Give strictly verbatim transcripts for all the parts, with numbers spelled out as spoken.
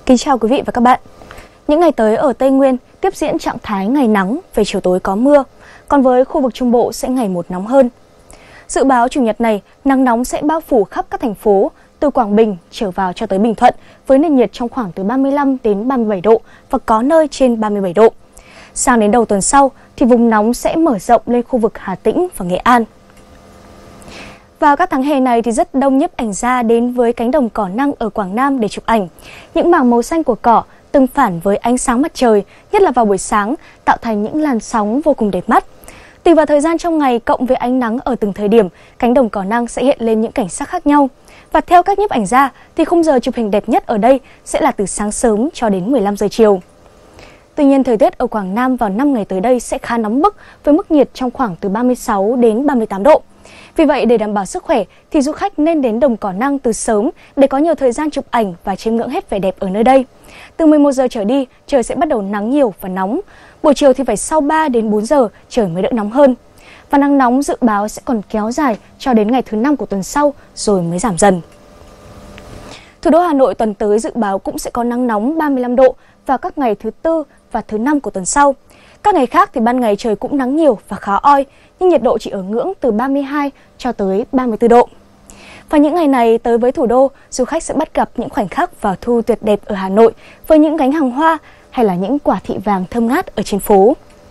Kính chào quý vị và các bạn. Những ngày tới ở Tây Nguyên tiếp diễn trạng thái ngày nắng, về chiều tối có mưa, còn với khu vực Trung Bộ sẽ ngày một nóng hơn. Dự báo Chủ nhật này, nắng nóng sẽ bao phủ khắp các thành phố từ Quảng Bình trở vào cho tới Bình Thuận với nền nhiệt trong khoảng từ ba mươi lăm đến ba mươi bảy độ và có nơi trên ba mươi bảy độ. Sang đến đầu tuần sau thì vùng nóng sẽ mở rộng lên khu vực Hà Tĩnh và Nghệ An. Vào các tháng hè này thì rất đông nhiếp ảnh gia đến với cánh đồng cỏ năng ở Quảng Nam để chụp ảnh. Những mảng màu xanh của cỏ tương phản với ánh sáng mặt trời, nhất là vào buổi sáng, tạo thành những làn sóng vô cùng đẹp mắt. Tùy vào thời gian trong ngày cộng với ánh nắng ở từng thời điểm, cánh đồng cỏ năng sẽ hiện lên những cảnh sắc khác nhau. Và theo các nhiếp ảnh gia thì khung giờ chụp hình đẹp nhất ở đây sẽ là từ sáng sớm cho đến mười lăm giờ chiều. Tuy nhiên, thời tiết ở Quảng Nam vào năm ngày tới đây sẽ khá nóng bức với mức nhiệt trong khoảng từ ba mươi sáu đến ba mươi tám độ. Vì vậy, để đảm bảo sức khỏe thì du khách nên đến đồng cỏ năng từ sớm để có nhiều thời gian chụp ảnh và chiêm ngưỡng hết vẻ đẹp ở nơi đây. Từ mười một giờ trở đi, trời sẽ bắt đầu nắng nhiều và nóng. Buổi chiều thì phải sau ba đến bốn giờ trời mới đỡ nóng hơn. Và nắng nóng dự báo sẽ còn kéo dài cho đến ngày thứ năm của tuần sau rồi mới giảm dần. Thủ đô Hà Nội tuần tới dự báo cũng sẽ có nắng nóng ba mươi lăm độ vào các ngày thứ tư và thứ năm của tuần sau. Các ngày khác thì ban ngày trời cũng nắng nhiều và khá oi, nhưng nhiệt độ chỉ ở ngưỡng từ ba mươi hai cho tới ba mươi tư độ. Và những ngày này tới với thủ đô, du khách sẽ bắt gặp những khoảnh khắc vào thu tuyệt đẹp ở Hà Nội với những gánh hàng hoa hay là những quả thị vàng thơm ngát ở trên phố.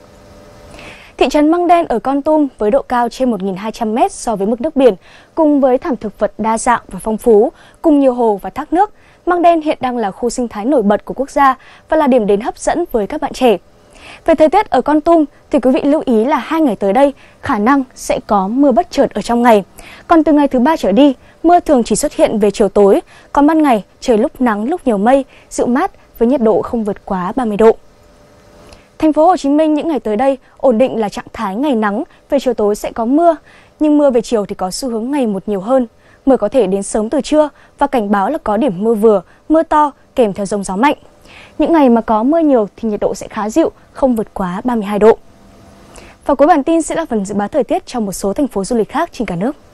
Thị trấn Măng Đen ở Kon Tum với độ cao trên một nghìn hai trăm mét so với mực nước biển, cùng với thảm thực vật đa dạng và phong phú, cùng nhiều hồ và thác nước, Măng Đen hiện đang là khu sinh thái nổi bật của quốc gia và là điểm đến hấp dẫn với các bạn trẻ. Về thời tiết ở Kon Tum thì quý vị lưu ý là hai ngày tới đây khả năng sẽ có mưa bất chợt ở trong ngày. Còn từ ngày thứ ba trở đi, mưa thường chỉ xuất hiện về chiều tối, còn ban ngày trời lúc nắng lúc nhiều mây, dịu mát với nhiệt độ không vượt quá ba mươi độ. Thành phố Hồ Chí Minh những ngày tới đây ổn định là trạng thái ngày nắng, về chiều tối sẽ có mưa, nhưng mưa về chiều thì có xu hướng ngày một nhiều hơn. Mưa có thể đến sớm từ trưa và cảnh báo là có điểm mưa vừa, mưa to kèm theo dông gió mạnh. Những ngày mà có mưa nhiều thì nhiệt độ sẽ khá dịu, không vượt quá ba mươi hai độ. Và cuối bản tin sẽ là phần dự báo thời tiết trong một số thành phố du lịch khác trên cả nước.